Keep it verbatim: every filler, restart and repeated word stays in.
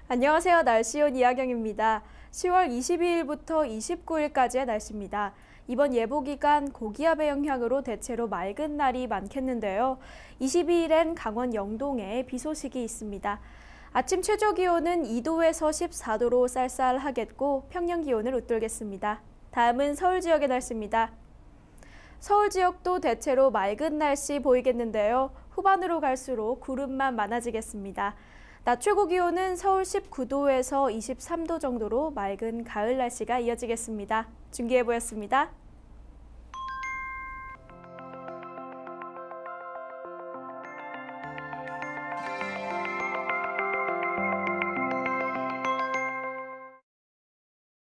안녕하세요. 날씨온 이하경입니다. 시월 이십이일부터 이십구일까지의 날씨입니다. 이번 예보기간 고기압의 영향으로 대체로 맑은 날이 많겠는데요. 이십이일엔 강원 영동에 비 소식이 있습니다. 아침 최저기온은 이도에서 십사도로 쌀쌀하겠고 평년 기온을 웃돌겠습니다. 다음은 서울 지역의 날씨입니다. 서울 지역도 대체로 맑은 날씨 보이겠는데요. 후반으로 갈수록 구름만 많아지겠습니다. 낮 최고 기온은 서울 십구도에서 이십삼도 정도로 맑은 가을 날씨가 이어지겠습니다. 중계해보였습니다.